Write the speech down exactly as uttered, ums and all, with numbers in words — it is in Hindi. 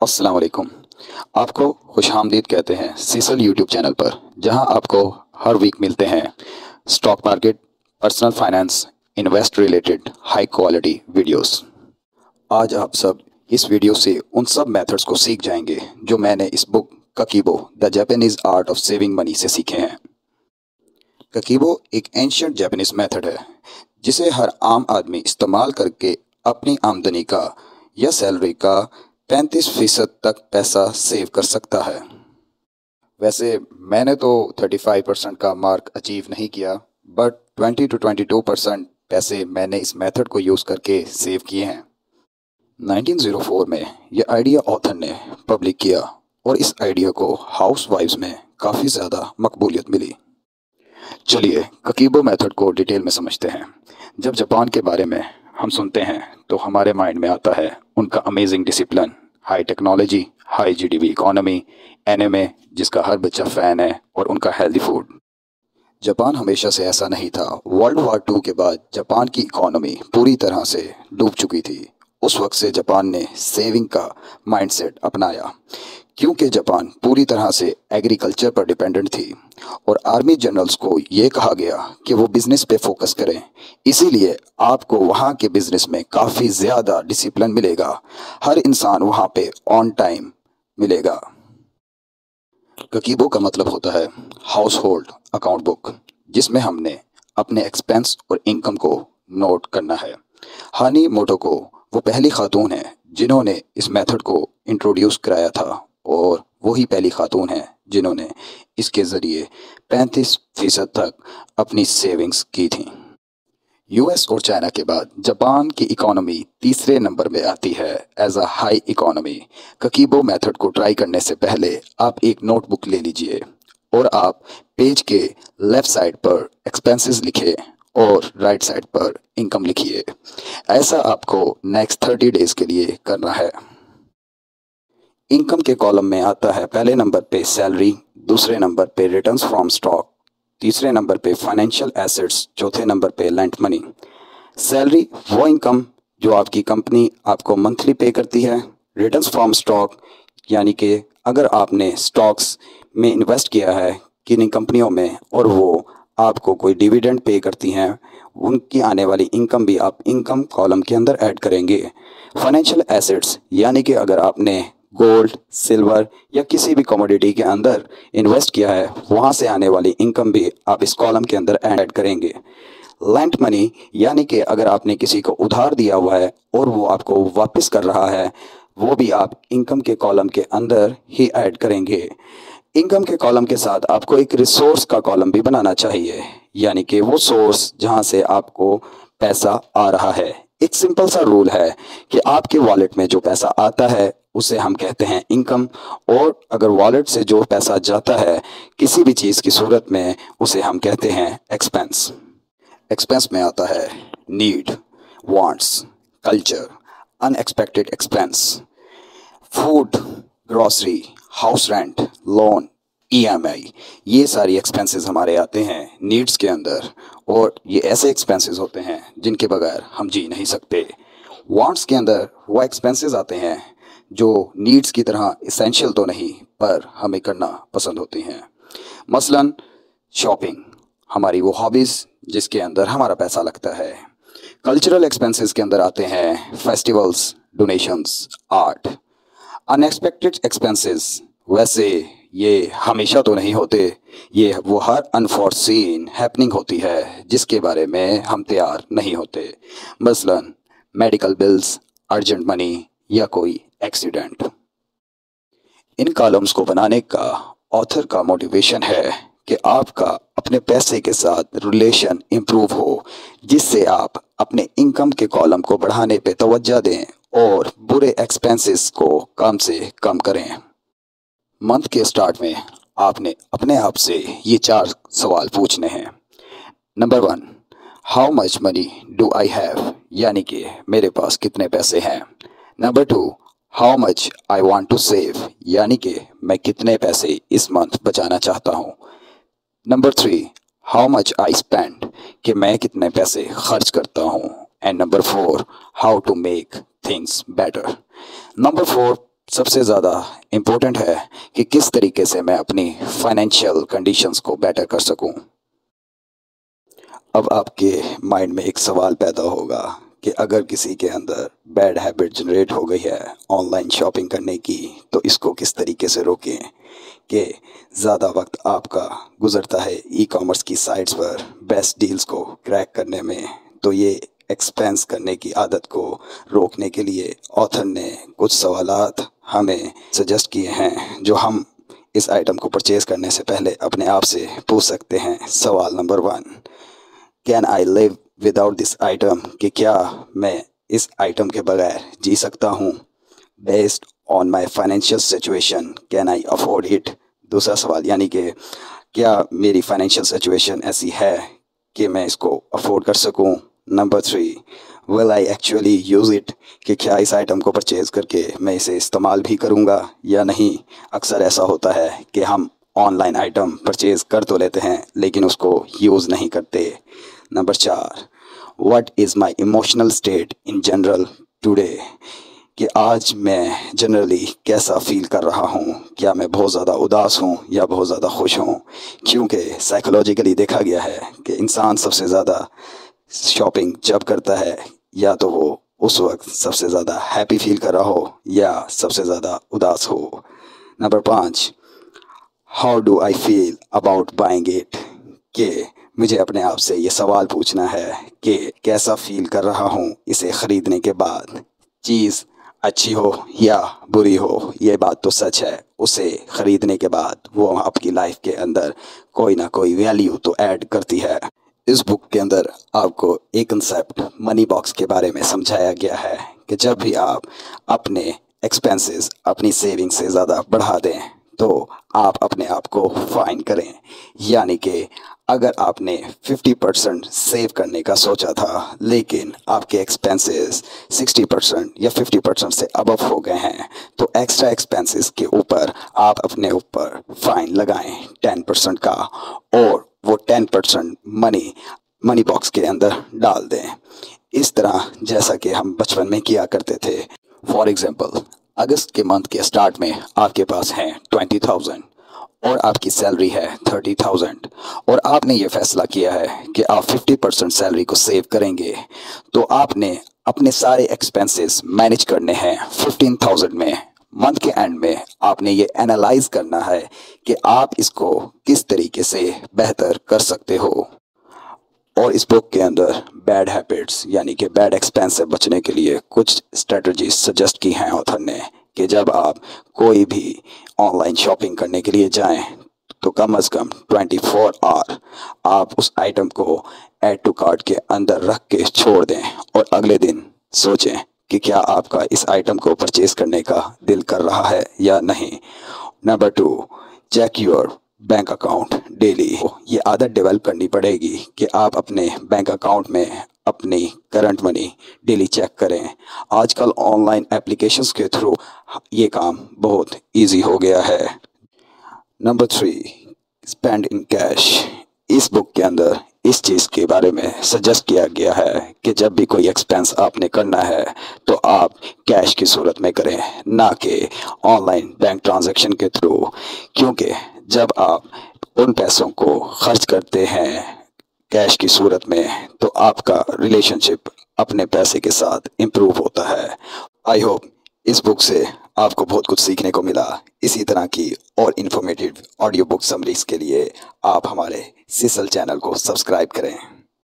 अस्सलाम वालेकुम। आपको खुशामदीद कहते हैं सीसल यूट्यूब चैनल पर, जहां आपको हर वीक मिलते हैं stock market, personal finance, invest related high quality videos. आज आप सब इस वीडियो से उन सब मेथड्स को सीख जाएंगे जो मैंने इस book Kakeibo the Japanese art of saving money से सीखे हैं। ककीबो एक एंशियंट जापानीज मेथड है जिसे हर आम आदमी इस्तेमाल करके अपनी आमदनी का या सैलरी का पैंतीस फीसद तक पैसा सेव कर सकता है। वैसे मैंने तो पैंतीस परसेंट का मार्क अचीव नहीं किया, बट बीस टू बाईस परसेंट पैसे मैंने इस मेथड को यूज़ करके सेव किए हैं। उन्नीस सौ चार में यह आइडिया ऑथर ने पब्लिक किया और इस आइडिया को हाउस वाइफ्स में काफ़ी ज़्यादा मकबूलियत मिली। चलिए ककीबो मेथड को डिटेल में समझते हैं। जब जापान के बारे में हम सुनते हैं तो हमारे माइंड में आता है उनका amazing discipline, high technology, high GDP economy, anime जिसका हर बच्चा फ़ैन है, और उनका हेल्दी फूड। जापान हमेशा से ऐसा नहीं था। वर्ल्ड वार टू के बाद जापान की इकोनॉमी पूरी तरह से डूब चुकी थी। उस वक्त से जापान ने सेविंग का माइंडसेट अपनाया, क्योंकि जापान पूरी तरह से एग्रीकल्चर पर डिपेंडेंट थी और आर्मी जनरल्स को ये कहा गया कि वो बिजनेस पे फोकस करें। इसीलिए आपको वहाँ के बिजनेस में काफ़ी ज़्यादा डिसिप्लिन मिलेगा। हर इंसान वहाँ पे ऑन टाइम मिलेगा। ककीबो का मतलब होता है हाउस होल्ड अकाउंट बुक, जिसमें हमने अपने एक्सपेंस और इनकम को नोट करना है। हानी मोटो को वो पहली खातून है जिन्होंने इस मेथड को इंट्रोड्यूस कराया था, और वही पहली खातून है जिन्होंने इसके ज़रिए पैंतीस फीसद तक अपनी सेविंग्स की थी। यूएस और चाइना के बाद जापान की इकोनॉमी तीसरे नंबर में आती है as a high economy. Kakeibo method को ट्राई करने से पहले आप एक नोटबुक ले लीजिए और आप पेज के लेफ़्ट साइड पर एक्सपेंसेस लिखिए और राइट साइड पर इनकम लिखिए। ऐसा आपको नेक्स्ट थर्टी डेज के लिए करना है। इनकम के कॉलम में आता है पहले नंबर पे सैलरी, दूसरे नंबर पे रिटर्न्स फ्रॉम स्टॉक, तीसरे नंबर पे फाइनेंशियल एसेट्स, चौथे नंबर पे लेंट मनी। सैलरी वो इनकम जो आपकी कंपनी आपको मंथली पे करती है। रिटर्न्स फ्रॉम स्टॉक यानी कि अगर आपने स्टॉक्स में इन्वेस्ट किया है किन्हीं कंपनियों में और वो आपको कोई डिविडेंड पे करती हैं, उनकी आने वाली इनकम भी आप इनकम कॉलम के अंदर ऐड करेंगे। फाइनेंशियल एसेट्स यानी कि अगर आपने गोल्ड, सिल्वर या किसी भी कमोडिटी के अंदर इन्वेस्ट किया है, वहाँ से आने वाली इनकम भी आप इस कॉलम के अंदर ऐड करेंगे। लेंट मनी यानी कि अगर आपने किसी को उधार दिया हुआ है और वो आपको वापस कर रहा है, वो भी आप इनकम के कॉलम के अंदर ही ऐड करेंगे। इनकम के कॉलम के साथ आपको एक रिसोर्स का कॉलम भी बनाना चाहिए, यानी कि वो सोर्स जहाँ से आपको पैसा आ रहा है। एक सिंपल सा रूल है कि आपके वॉलेट में जो पैसा आता है उसे हम कहते हैं इनकम, और अगर वॉलेट से जो पैसा जाता है किसी भी चीज़ की सूरत में, उसे हम कहते हैं एक्सपेंस। एक्सपेंस में आता है need, wants, culture, unexpected expense, food, grocery, house rent, loan, EMI. ये सारी एक्सपेंसेस हमारे आते हैं नीड्स के अंदर, और ये ऐसे एक्सपेंसेस होते हैं जिनके बगैर हम जी नहीं सकते। वांट्स के अंदर वो एक्सपेंसेस आते हैं जो नीड्स की तरह इसेंशियल तो नहीं, पर हमें करना पसंद होती हैं। मसलन शॉपिंग, हमारी वो हॉबीज़ जिसके अंदर हमारा पैसा लगता है। कल्चरल एक्सपेंसेस के अंदर आते हैं festivals, donations, art. Unexpected expenses, वैसे ये हमेशा तो नहीं होते, ये वो हर अनफॉर्सीन हैपनिंग होती है जिसके बारे में हम तैयार नहीं होते। मसलन मेडिकल बिल्स, अर्जेंट मनी या कोई एक्सीडेंट। इन कॉलम्स को बनाने का ऑथर का मोटिवेशन है कि आपका अपने पैसे के साथ रिलेशन इम्प्रूव हो, जिससे आप अपने इनकम के कॉलम को बढ़ाने पे तवज्जो दें और बुरे एक्सपेंसेस को कम से कम करें। मंथ के स्टार्ट में आपने अपने आप से ये चार सवाल पूछने हैं। Number one, how much money do I have, यानी कि मेरे पास कितने पैसे हैं। Number two, how much I want to save, यानी कि मैं कितने पैसे इस मंथ बचाना चाहता हूँ। Number three, how much I spend, कि मैं कितने पैसे खर्च करता हूँ। And number four, how to make things better. Number four, सबसे ज़्यादा इम्पोर्टेंट है कि किस तरीके से मैं अपनी फाइनेंशियल कंडीशंस को बेटर कर सकूं। अब आपके माइंड में एक सवाल पैदा होगा कि अगर किसी के अंदर बैड हैबिट जनरेट हो गई है ऑनलाइन शॉपिंग करने की, तो इसको किस तरीके से रोकें कि ज़्यादा वक्त आपका गुजरता है ई कॉमर्स की साइट्स पर बेस्ट डील्स को क्रैक करने में। तो ये एक्सपेंस करने की आदत को रोकने के लिए ऑथर ने कुछ सवालात हमें सजेस्ट किए हैं जो हम इस आइटम को परचेज़ करने से पहले अपने आप से पूछ सकते हैं। सवाल number one, can I live without this item, कि क्या मैं इस आइटम के बगैर जी सकता हूँ। Based on my financial situation can I afford it. दूसरा सवाल, यानी कि क्या मेरी फाइनेंशियल सिचुएशन ऐसी है कि मैं इसको अफोर्ड कर सकूँ। Number three, will I actually use it, कि क्या इस आइटम को परचेज़ करके मैं इसे इस्तेमाल भी करूँगा या नहीं। अक्सर ऐसा होता है कि हम ऑनलाइन आइटम परचेज़ कर तो लेते हैं लेकिन उसको यूज़ नहीं करते। नंबर चार, what is my emotional state in general today, कि आज मैं जनरली कैसा फील कर रहा हूँ। क्या मैं बहुत ज़्यादा उदास हूँ या बहुत ज़्यादा खुश हूँ। क्योंकि साइकोलॉजिकली देखा गया है कि इंसान सबसे ज़्यादा शॉपिंग जब करता है या तो वो उस वक्त सबसे ज़्यादा हैप्पी फील कर रहा हो या सबसे ज़्यादा उदास हो। नंबर पाँच, how do I feel about buying it, कि मुझे अपने आप से ये सवाल पूछना है कि कैसा फील कर रहा हूँ इसे ख़रीदने के बाद। चीज़ अच्छी हो या बुरी हो, ये बात तो सच है, उसे ख़रीदने के बाद वो आपकी लाइफ के अंदर कोई ना कोई वैल्यू तो ऐड करती है। इस बुक के अंदर आपको एक कंसेप्ट मनी बॉक्स के बारे में समझाया गया है कि जब भी आप अपने एक्सपेंसेस अपनी सेविंग से ज़्यादा बढ़ा दें तो आप अपने आप को फाइन करें। यानी कि अगर आपने पचास परसेंट सेव करने का सोचा था लेकिन आपके एक्सपेंसेस साठ परसेंट या पचास परसेंट से अबव हो गए हैं, तो एक्स्ट्रा एक्सपेंसेस के ऊपर आप अपने ऊपर फाइन लगाएं दस परसेंट का, और वो ten percent money money box के अंदर डाल दें। इस तरह जैसा कि हम बचपन में किया करते थे। फॉर एग्जांपल, अगस्त के मंथ के स्टार्ट में आपके पास हैं ट्वेंटी थाउजेंड और आपकी सैलरी है थर्टी थाउजेंड, और आपने ये फैसला किया है कि आप फिफ्टी परसेंट सैलरी को सेव करेंगे, तो आपने अपने सारे एक्सपेंसेस मैनेज करने हैं फिफ्टीन थाउजेंड में। मंथ के एंड में आपने ये एनालाइज करना है कि आप इसको किस तरीके से बेहतर कर सकते हो। और इस बुक के अंदर बैड हैबिट्स यानी कि बैड एक्सपेंस से बचने के लिए कुछ स्ट्रेटजीज सजेस्ट की हैं ऑथर ने, कि जब आप कोई भी ऑनलाइन शॉपिंग करने के लिए जाएं तो कम अज़ कम ट्वेंटी फोर आवर आप उस आइटम को ऐड टू कार्ट के अंदर रख के छोड़ दें और अगले दिन सोचें कि क्या आपका इस आइटम को परचेज करने का दिल कर रहा है या नहीं। Number two, check your bank account daily. ये आदत डेवलप करनी पड़ेगी कि आप अपने बैंक अकाउंट में अपनी करंट मनी डेली चेक करें। आजकल ऑनलाइन एप्लीकेशंस के थ्रू ये काम बहुत इजी हो गया है। Number three, spend in cash. इस बुक के अंदर इस चीज़ के बारे में सजेस्ट किया गया है कि जब भी कोई एक्सपेंस आपने करना है तो आप कैश की सूरत में करें, ना कि ऑनलाइन बैंक ट्रांजैक्शन के थ्रू। क्योंकि जब आप उन पैसों को खर्च करते हैं कैश की सूरत में तो आपका रिलेशनशिप अपने पैसे के साथ इम्प्रूव होता है। आई होप इस बुक से आपको बहुत कुछ सीखने को मिला। इसी तरह की और इन्फॉर्मेटिव ऑडियो बुक समरीज के लिए आप हमारे सिसल चैनल को सब्सक्राइब करें।